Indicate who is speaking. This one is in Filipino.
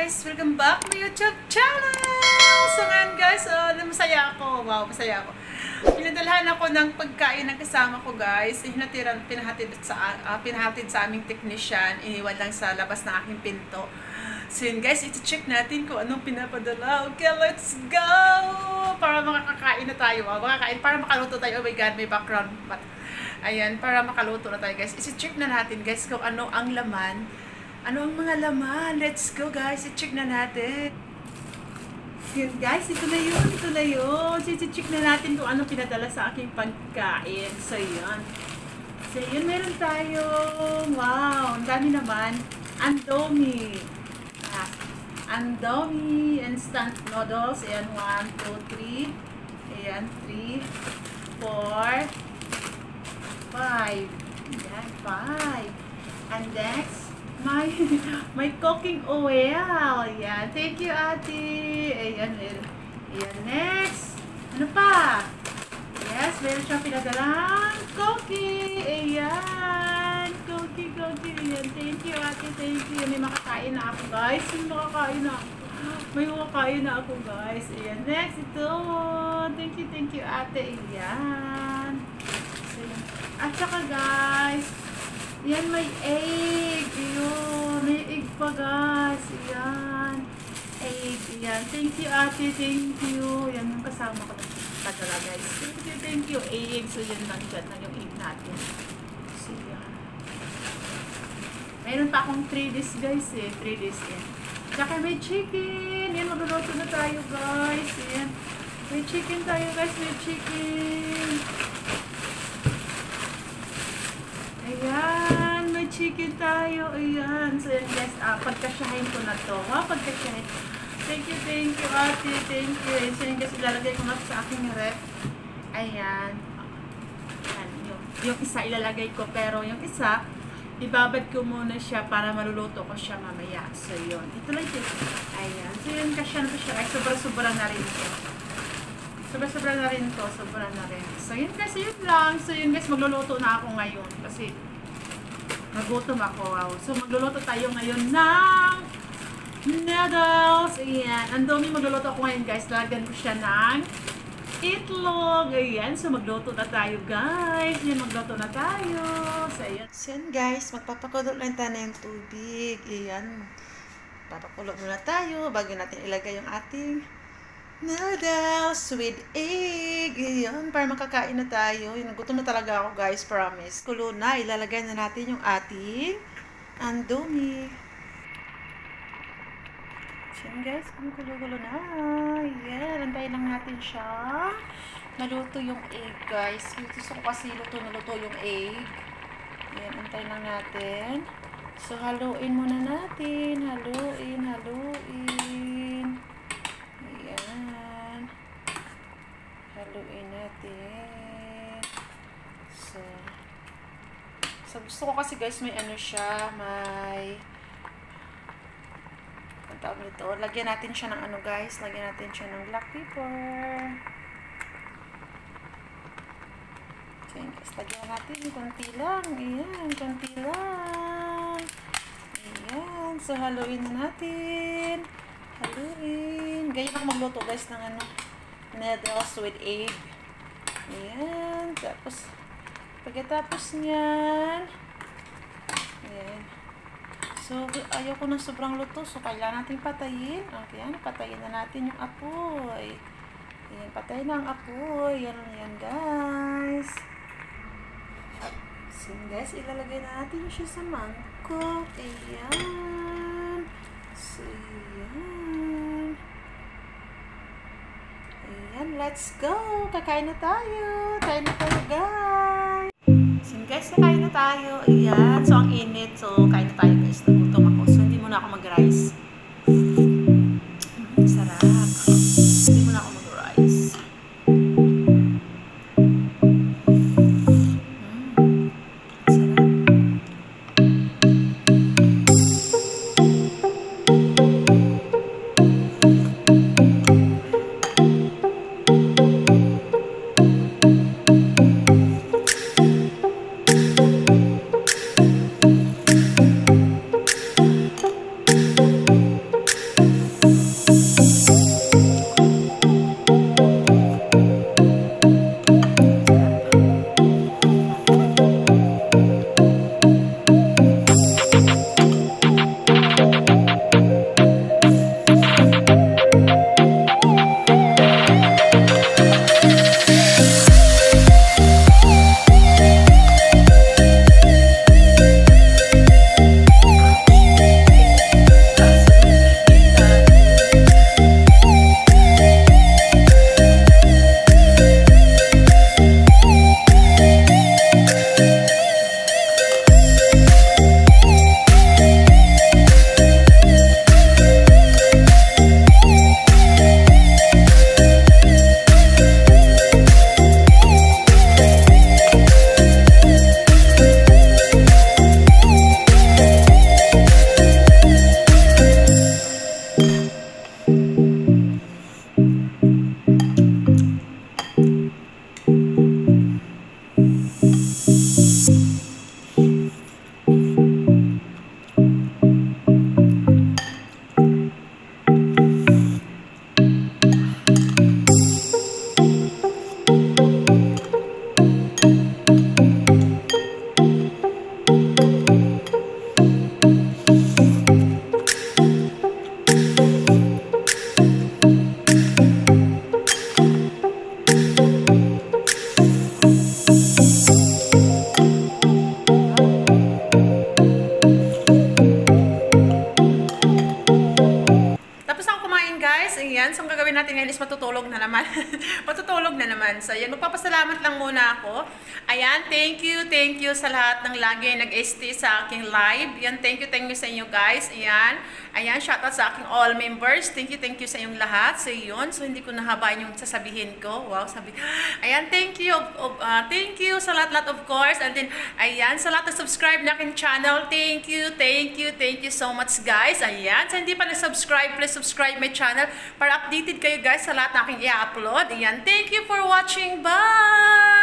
Speaker 1: guys! Welcome back to YouTube channel! So ngayon guys, masaya ako. Wow, masaya ako. Pinadalhan ako ng pagkain ng kasama ko guys. Pinahatid sa aming technician. Iniwan lang sa labas ng aking pinto. So yun guys, iti-check natin kung anong pinapadala. Okay, let's go! Para makakain na tayo. Para makaluto tayo. Oh my God, may background. Ayan, para makaluto na tayo guys. Iti-check na natin guys kung ano ang laman. Ano ang mga laman? Let's go guys, i-check na natin. Yun guys, ito na yun. I-check na natin kung anong pinadala sa aking pagkain. So yun. So yun, meron tayong, wow, ang dami naman. Andomi. Andomi instant noodles. Ayan, 1, 2, 3. Ayan, 3, 4, 5. Ayan, 5. And next, my cooking oil. Ayan. Thank you, ate. Ayan. Ayan. Next. Ano pa? Yes, meron siyang pinadalang cookie. Ayan. Cookie. Ayan. Thank you, ate. Thank you. May makakain na ako, guys. May makakain na ako, guys. Ayan. Next, ito. Thank you, ate. Ayan. So, at saka, guys, yan, may egg. Yun. May egg pa, guys. Yan. Egg. Yan. Thank you, ate. Thank you. Yan yung kasama ko. Padala, guys. Thank you. Egg. So, yan lang. Diyan lang yung egg natin. So, yan. Mayroon pa akong 3 days, guys, eh. 3 days, yan. Tsaka may chicken. Yan, magluluto na tayo, guys. Yan. May chicken tayo, guys. May chicken. Ayan, may chicken tayo. Ayan. So, yan guys, pagkasyahin ko na to. Pagkasyahin. Thank you, ate. Thank you. So, yan guys, ilalagay ko na sa aking ref. Ayan. Ayan. Yung isa ilalagay ko, pero yung isa, ibabad ko muna siya para maluluto ko siya mamaya. So, yun. Ito lang ito. Ayan. So, yun, kasya na siya. Ay, sobra-sobra na rin ito. Sobra na rin to. So, yun guys, yun lang. So, yun guys, magluluto na ako ngayon. Kasi, nagutom ako. Wow. So, magluluto tayo ngayon ng noodles. Ayan. Andomi magluluto ako ngayon guys. Lagyan ko siya ng itlog. Ayan. So, magluto na tayo guys. Yan, magluto na tayo. So, ayan. So, yan guys, magpapakulo lang tayo ng tubig. Ayan. Papakulo muna tayo bago natin ilagay yung ating noodles with egg. Ayan, para makakain na tayo. Nagutom na talaga ako guys, promise. Kulo na, ilalagay na natin yung ating andomi. Ayan guys, kulo-kulo na. Ayan, antayin lang natin siya. Naluto yung egg guys. Gusto ko kasi luto yung egg. Ayan, antayin lang natin. So, haluin muna natin. Haluin. Haluin natin. So gusto ko kasi guys, may ano siya, may ang tawag nito. Lagyan natin siya ng ano guys, lagyan natin siya ng black pepper. So yun guys, lagyan natin konti lang. Ayan, konti lang. Ayan, so haluin na natin. Haluin. Ganyan ako magluto guys ng ano, noodles with egg. Ayan. Tapos, pagkatapos niyan, ayan. So, ayaw ko ng sobrang luto. So, kailangan natin patayin. Okay, yan. Patayin na natin yung apoy. Ayan, patayin na ang apoy. Yan guys. So, guys, ilalagay na natin siya sa mangkok. Ayan. So, ayan. Ayan, let's go! Kakain na tayo! Kain na tayo, guys! So, guys, kakain na tayo. Ayan. So, ang init. So, kain na tayo, guys. Nagutom ako. So, hindi muna ako mag-rice. Sarap. Hindi muna ako mag-rice.
Speaker 2: Ayan, so ang gagawin natin ngayon is matutulog na naman. Matutulog na naman. So, ayan, magpapasalamat lang muna ako. Ayan, thank you sa lahat ng lagi nag-stay sa aking live. Ayan, thank you sa inyo guys. Ayan, ayan, shoutout sa aking all members. Thank you sa inyong lahat. So, yun. So, hindi ko nahabain yung sasabihin ko. Wow, sabi. Ayan, thank you sa lahat of course. And then, ayan, sa lahat na subscribe na aking channel. Thank you so much guys. Ayan, sa hindi pa na-subscribe, please subscribe my channel para updated kayo guys sa lahat na aking i-upload. Ayan, thank you for watching. Bye!